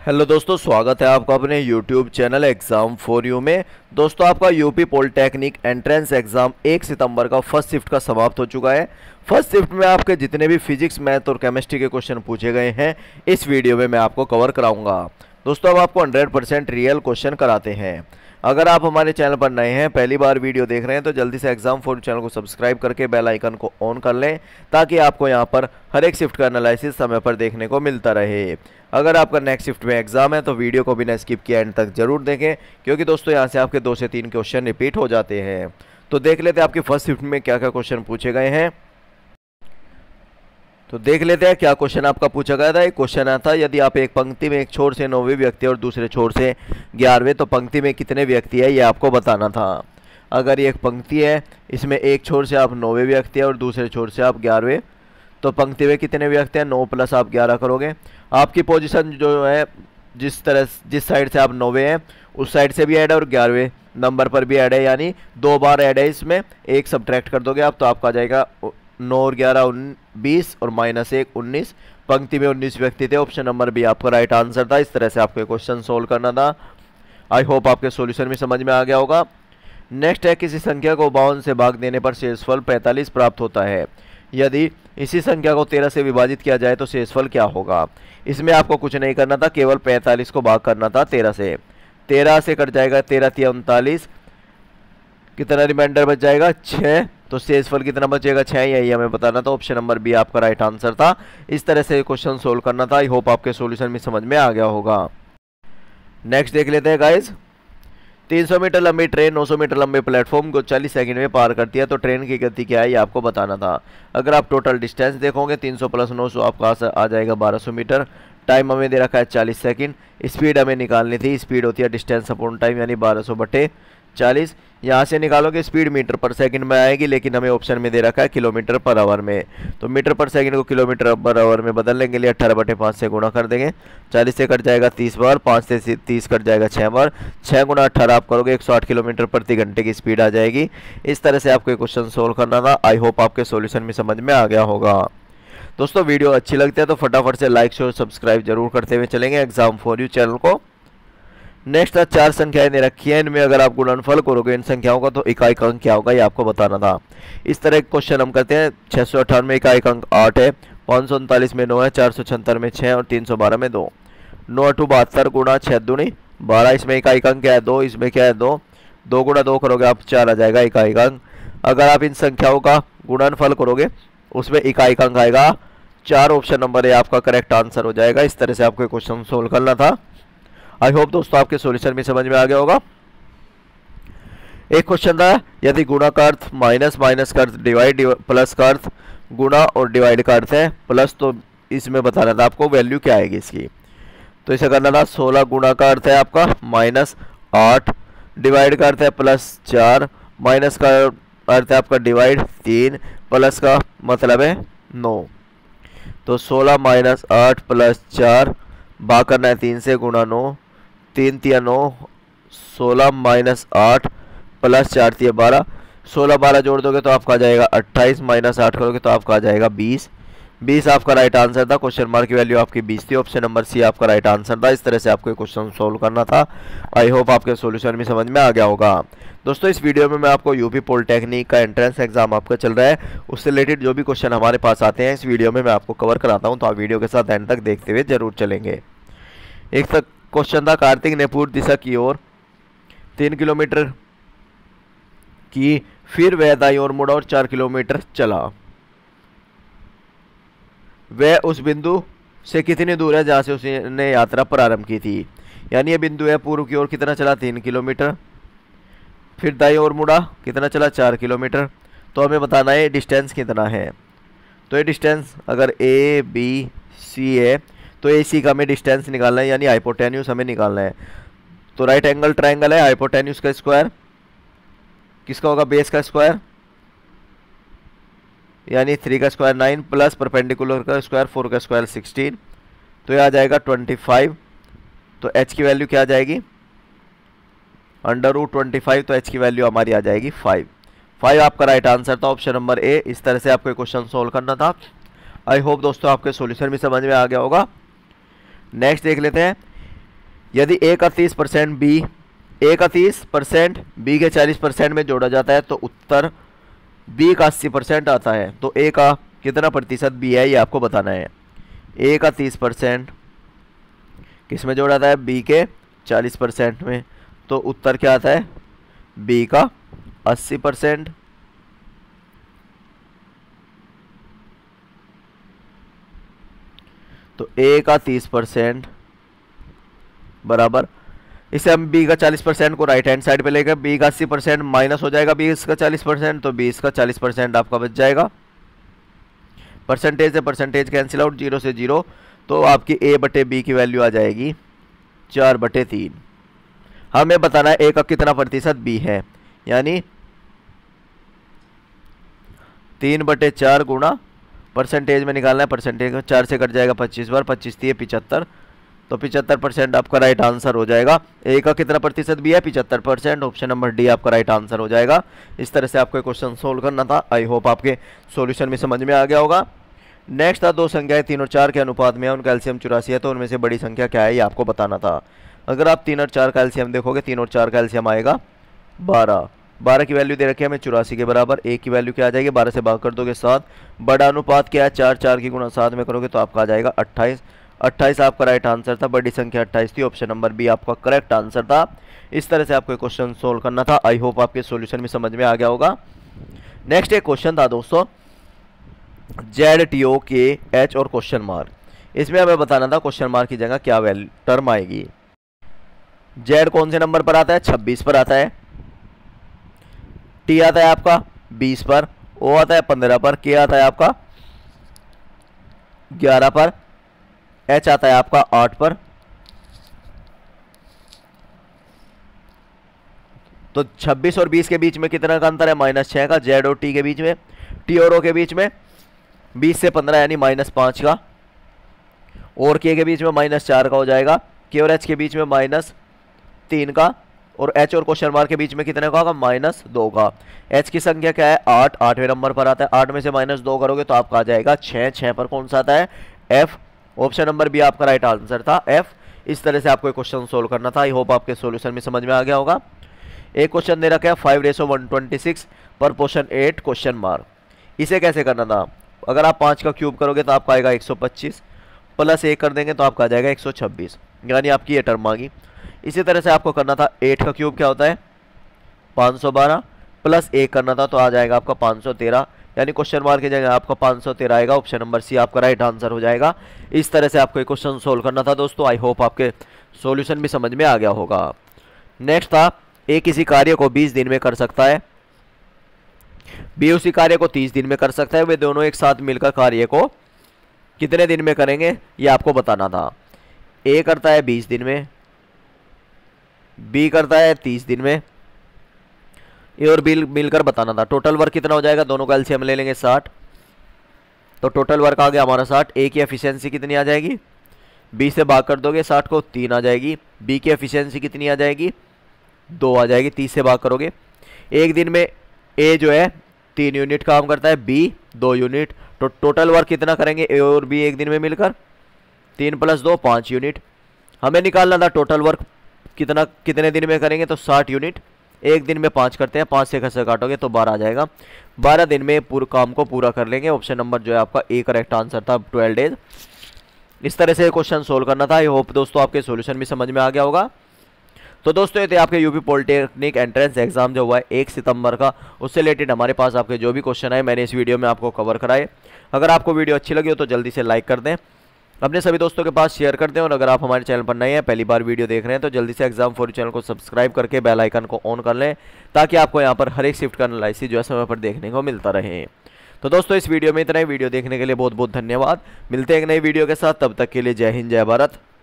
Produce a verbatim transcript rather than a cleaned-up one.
Hello दोस्तों, स्वागत है आपका अपने YouTube channel exam for you में। दोस्तों, आपका यूपी पॉलिटेक्निक एंट्रेंस एग्ज़ाम एक सितंबर का फर्स्ट शिफ्ट का समाप्त हो चुका है। फर्स्ट शिफ्ट में आपके जितने भी फिजिक्स, मैथ और केमिस्ट्री के क्वेश्चन पूछे गए हैं इस वीडियो में मैं आपको कवर कराऊंगा। दोस्तों, अब आपको हंड्रेड परसेंट रियल क्वेश्चन कराते हैं। अगर आप हमारे चैनल पर नए हैं, पहली बार वीडियो देख रहे हैं, तो जल्दी से एग्जाम फॉर चैनल को सब्सक्राइब करके बेल आइकन को ऑन कर लें ताकि आपको यहां पर हर एक शिफ्ट का एनालिसिस समय पर देखने को मिलता रहे। अगर आपका नेक्स्ट शिफ्ट में एग्जाम है तो वीडियो को बिना स्किप किए एंड तक जरूर देखें, क्योंकि दोस्तों यहां से आपके दो से तीन क्वेश्चन रिपीट हो जाते हैं। तो देख लेते हैं आपकी फर्स्ट शिफ्ट में क्या क्या क्वेश्चन पूछे गए हैं। तो देख लेते हैं क्या क्वेश्चन आपका पूछा गया था। एक क्वेश्चन आया था, यदि आप एक पंक्ति में एक छोर से नौवें व्यक्ति और दूसरे छोर से ग्यारहवें, तो पंक्ति में कितने व्यक्ति है ये आपको बताना था। अगर ये एक पंक्ति है, इसमें एक छोर से आप नौवें व्यक्ति है और दूसरे छोर से आप ग्यारहवें, तो पंक्ति में कितने व्यक्ति हैं? नौ प्लस आप ग्यारह करोगे। आपकी पोजीशन जो है, जिस तरह जिस साइड से आप नौवें हैं उस साइड से भी ऐड है और ग्यारहवें नंबर पर भी ऐड है, यानी दो बार ऐड है। इसमें एक सब्ट्रैक्ट कर दोगे आप तो आपका आ जाएगा नौ और ग्यारह बीस और माइनस एक उन्नीस। पंक्ति में उन्नीस व्यक्ति थे। ऑप्शन नंबर बी आपका राइट आंसर था। इस तरह से आपको क्वेश्चन सोल्व करना था। आई होप आपके सॉल्यूशन भी समझ में आ गया होगा। नेक्स्ट है, किसी संख्या को बावन से भाग देने पर शेषफल पैंतालीस प्राप्त होता है। यदि इसी संख्या को तेरह से विभाजित किया जाए तो शेषफल क्या होगा। इसमें आपको कुछ नहीं करना था, केवल पैंतालीस को भाग करना था तेरह से। तेरह से कट जाएगा तेरह तिया उनतालीस, कितना रिमाइंडर बच जाएगा? छः। तो शेषफल कितना बचेगा? छः। यही हमें बताना था। ऑप्शन नंबर बी आपका राइट आंसर था। इस तरह से क्वेश्चन सोल्व करना था। आई होप आपके सॉल्यूशन में समझ में आ गया होगा। नेक्स्ट देख लेते हैं गाइज। तीन सौ मीटर लंबी ट्रेन नौ सौ मीटर लंबे प्लेटफॉर्म को चालीस सेकंड में पार करती है, तो ट्रेन की गति क्या है ये आपको बताना था। अगर आप टोटल डिस्टेंस देखोगे तीन सौ प्लस नौ सौ आपका आ जाएगा बारह सौ मीटर। टाइम हमें दे रखा है चालीस सेकंड। स्पीड हमें निकालनी थी। स्पीड होती है डिस्टेंस अपॉन टाइम, यानी बारह सौ बटे चालीस। यहाँ से निकालोगे स्पीड मीटर पर सेकंड में आएगी, लेकिन हमें ऑप्शन में दे रखा है किलोमीटर पर आवर में। तो मीटर पर सेकंड को किलोमीटर पर आवर में बदलने के लिए अट्ठारह बटे पाँच से गुणा कर देंगे। चालीस से कट जाएगा तीस बार, पाँच से तीस कट जाएगा छः बार। छः गुणा अट्ठारह आप करोगे एक सौ आठ किलोमीटर प्रति घंटे की स्पीड आ जाएगी। इस तरह से आपको क्वेश्चन सोल्व करना था। आई होप आपके सोल्यूशन में समझ में आ गया होगा। दोस्तों, वीडियो अच्छी लगती है तो फटाफट से लाइक शेयर सब्सक्राइब जरूर करते हुए चलेंगे एग्जाम फॉर यू चैनल को। नेक्स्ट चार संख्याएं दे रखी है, इनमें अगर आप गुणनफल करोगे इन संख्याओं का तो इकाई अंक क्या होगा ये आपको बताना था। इस तरह एक क्वेश्चन हम करते हैं। छः सौ अट्ठानवे इकाई अंक आठ है, पाँच सौ उनतालीस में नौ है, चार सौ छहत्तर में छः और तीन सौ बारह में दो। नौ अठू बहत्तर गुणा छः दूनी बारह। इसमें इकाई अंक क्या है? दो। इसमें क्या है? दो। दो गुणा दो करोगे आप चार आ जाएगा इकाई अंक। अगर आप इन संख्याओं का गुणनफल करोगे उसमें इकाई अंक आएगा चार। ऑप्शन नंबर ए आपका करेक्ट आंसर हो जाएगा। इस तरह से आपको क्वेश्चन सोल्व करना था। आई होप दोस्तों आपके सॉल्यूशन भी समझ में आ गया होगा। एक क्वेश्चन था, यदि गुणा का अर्थ माइनस, माइनस का अर्थ डिवाइड, प्लस का अर्थ गुणा और डिवाइड का अर्थ है प्लस, तो इसमें बताना था आपको वैल्यू क्या आएगी इसकी। तो इसे करना था। सोलह गुणा का अर्थ है आपका माइनस आठ, डिवाइड का अर्थ है प्लस चार, माइनस का अर्थ है आपका डिवाइड तीन, प्लस का मतलब है नौ। तो सोलह माइनस आठ प्लस चार, भाग करना है तीन से, गुणा नौ, तीन तिया नौ, सोलह माइनस आठ प्लस चार तिया बारह। सोलह बारह जोड़ दोगे तो आपका आ जाएगा अट्ठाईस, माइनस आठ करोगे तो आपका आ जाएगा बीस। बीस आपका राइट आंसर था। क्वेश्चन मार्क की वैल्यू आपकी बीस थी। ऑप्शन नंबर सी आपका राइट आंसर था। इस तरह से आपको क्वेश्चन सोल्व करना था। आई होप आपके सॉल्यूशन भी समझ में आ गया होगा। दोस्तों, इस वीडियो में मैं आपको यूपी पॉलिटेक्निक का एंट्रेंस एग्जाम आपका चल रहा है, उससे रिलेटेड जो भी क्वेश्चन हमारे पास आते हैं इस वीडियो में मैं आपको कवर कराता हूं, तो आप वीडियो के साथ एंड तक देखते हुए जरूर चलेंगे। एक तक क्वेश्चन था, कार्तिक ने पूर्व दिशा की ओर तीन किलोमीटर की, फिर वह दाईं ओर मुड़ा और चार किलोमीटर चला। वह उस बिंदु से कितनी दूर है जहां से उसने यात्रा प्रारंभ की थी। यानी ये बिंदु है, पूर्व की ओर कितना चला? तीन किलोमीटर। फिर दाईं ओर मुड़ा, कितना चला? चार किलोमीटर। तो हमें बताना है डिस्टेंस कितना है। तो ये डिस्टेंस अगर ए बी सी है तो ए सी का हमें डिस्टेंस निकालना है, यानी हाइपोटेन्यूस हमें निकालना है। तो राइट एंगल ट्रायंगल है, हाइपोटेन्यूस का स्क्वायर किसका होगा? बेस का स्क्वायर, यानी थ्री का स्क्वायर नाइन, प्लस परपेंडिकुलर का स्क्वायर फोर का स्क्वायर सिक्सटीन। तो ये आ जाएगा ट्वेंटी फाइव। तो एच की वैल्यू क्या आ जाएगी? Under root twenty five. तो एच की वैल्यू हमारी आ जाएगी फाइव। फाइव आपका राइट आंसर था। Option number A. इस तरह से आपको क्वेश्चन सोल्व करना था। आई होप दोस्तों आपके सॉल्यूशन भी समझ में आ गया होगा। नेक्स्ट देख लेते हैं, यदि ए का तीस परसेंट बी ए का तीस परसेंट बी के चालीस परसेंट में जोड़ा जाता है तो उत्तर बी का अस्सी परसेंट आता है। तो ए का कितना प्रतिशत बी है ये आपको बताना है। ए का तीस परसेंट किस में जोड़ा जाता है? बी के चालीस परसेंट में। तो उत्तर क्या आता है? बी का अस्सी परसेंट। तो ए का तीस परसेंट बराबर, इसे हम बी का चालीस परसेंट को राइट हैंड साइड पे लेकर बी का अस्सी परसेंट माइनस हो जाएगा बीस का चालीस परसेंट, तो बीस का चालीस परसेंट आपका बच जाएगा। परसेंटेज से परसेंटेज कैंसिल आउट, जीरो से जीरो, तो आपकी ए बटे बी की वैल्यू आ जाएगी चार बटे तीन। हमें बताना है ए का कितना प्रतिशत बी है, यानी तीन बटे चार गुणा परसेंटेज में निकालना है, परसेंटेज में चार से कट जाएगा पच्चीस बार, पच्चीस तीन पिचहत्तर, तो पिचहत्तर परसेंट आपका राइट आंसर हो जाएगा। ए का कितना प्रतिशत बी है? पिचहत्तर परसेंट। ऑप्शन नंबर डी आपका राइट आंसर हो जाएगा। इस तरह से आपको क्वेश्चन सोल्व करना था। आई होप आपके सॉल्यूशन में समझ में आ गया होगा। नेक्स्ट था दो संख्याएं तीन और चार के अनुपात में है, उनका एलसीएम चौरासी है, तो उनमें से बड़ी संख्या क्या है ये आपको बताना था। अगर आप तीन और चार का एलसीएम देखोगे, तीन और चार का एलसीएम आएगा बारह। बारह की वैल्यू दे रखी है हमें चौरासी के बराबर। एक की वैल्यू क्या आ जाएगी? बारह से भाग कर दोगे सात। बड़ा अनुपात क्या है? चार। चार की गुणा सात में करोगे तो आपका आ जाएगा अट्ठाईस। अट्ठाईस आपका राइट आंसर था। बड़ी संख्या अट्ठाईस थी। ऑप्शन नंबर बी आपका करेक्ट आंसर था। इस तरह से आपको क्वेश्चन सोल्व करना था। आई होप आपके सॉल्यूशन में समझ में आ गया होगा। नेक्स्ट एक क्वेश्चन था दोस्तों, जेड टी ओ के एच और क्वेश्चन मार्क। इसमें हमें बताना था क्वेश्चन मार्क की जगह क्या वैल्यू टर्म आएगी। जेड कौन से नंबर पर आता है? छब्बीस पर आता है। टी आता है आपका बीस पर। ओ आता है पंद्रह पर। के आता है आपका ग्यारह पर। एच आता है आपका आठ पर। तो छब्बीस और बीस के बीच में कितना का अंतर है? माइनस छह का। जेड और टी के बीच में, टी और ओ के बीच में बीस से पंद्रह यानी माइनस पांच का। और के के बीच में माइनस चार का हो जाएगा। के और एच के बीच में माइनस तीन का। और एच और क्वेश्चन मार्क के बीच में कितने का होगा? माइनस दो का। एच की संख्या क्या है? आठ। आठवें नंबर पर आता है। आठ में से माइनस दो करोगे तो आपका आ जाएगा छः। छः पर कौन सा आता है? एफ। ऑप्शन नंबर बी आपका राइट आंसर था, एफ। इस तरह से आपको क्वेश्चन सोल्व करना था। आई होप आपके सॉल्यूशन में समझ में आ गया होगा। एक क्वेश्चन दे रखा है five ratio one twenty six पर पोर्शन एट क्वेश्चन मार्क। इसे कैसे करना था? अगर आप पाँच का क्यूब करोगे तो आपका आएगा एक सौ पच्चीस, प्लस एक कर देंगे तो आपका आ जाएगा एक सौ छब्बीस, यानी आपकी ये टर्म आ गई। इसी तरह से आपको करना था एट का क्यूब क्या होता है? पाँच सौ बारह, प्लस एक करना था तो आ जाएगा आपका पाँच सौ तेरह, यानी क्वेश्चन मार्क की जगह आपका पाँच सौ तेरह आएगा। ऑप्शन नंबर सी आपका राइट आंसर हो जाएगा। इस तरह से आपको क्वेश्चन सोल्व करना था दोस्तों। आई होप आपके सॉल्यूशन भी समझ में आ गया होगा। नेक्स्ट था, ए किसी कार्य को बीस दिन में कर सकता है, बी उसी कार्य को तीस दिन में कर सकता है। वे दोनों एक साथ मिलकर कार्य को कितने दिन में करेंगे ये आपको बताना था। ए करता है बीस दिन में, बी करता है तीस दिन में। ए और बी मिलकर बताना था टोटल वर्क कितना हो जाएगा। दोनों का एलसीएम ले लेंगे साठ, तो टोटल वर्क आ गया हमारा साठ। ए की एफिशिएंसी कितनी आ जाएगी? बी से भाग कर दोगे साठ को, तीन आ जाएगी। बी की एफिशिएंसी कितनी आ जाएगी? दो आ जाएगी। तीस से भाग करोगे। एक दिन में ए जो है तीन यूनिट काम करता है, बी दो यूनिट, तो टोटल वर्क कितना करेंगे ए और बी एक दिन में मिलकर? तीन प्लस दो पाँच यूनिट। हमें निकालना था टोटल वर्क कितना कितने दिन में करेंगे, तो साठ यूनिट। एक दिन में पाँच करते हैं, पाँच से घर से काटोगे तो बारह आ जाएगा। बारह दिन में पूरे काम को पूरा कर लेंगे। ऑप्शन नंबर जो है आपका ए करेक्ट आंसर था, ट्वेल्व डेज। इस तरह से क्वेश्चन सोल्व करना था। आई होप दोस्तों आपके सॉल्यूशन भी समझ में आ गया होगा। तो दोस्तों ये थे आपके यूपी पॉलिटेक्निक एंट्रेंस एग्जाम जो हुआ है एक सितंबर का, उससे रिलेटेड हमारे पास आपके जो भी क्वेश्चन आए मैंने इस वीडियो में आपको कवर कराए। अगर आपको वीडियो अच्छी लगी हो तो जल्दी से लाइक कर दें, अपने सभी दोस्तों के पास शेयर कर दें, और अगर आप हमारे चैनल पर नए हैं, पहली बार वीडियो देख रहे हैं, तो जल्दी से एग्जाम फॉर चैनल को सब्सक्राइब करके बेल आइकन को ऑन कर लें, ताकि आपको यहाँ पर हर एक शिफ्ट का एनालिसिस जो है समय पर देखने को मिलता रहे। तो दोस्तों इस वीडियो में इतना ही। वीडियो देखने के लिए बहुत बहुत धन्यवाद। मिलते हैं एक नई वीडियो के साथ, तब तक के लिए जय हिंद जय भारत।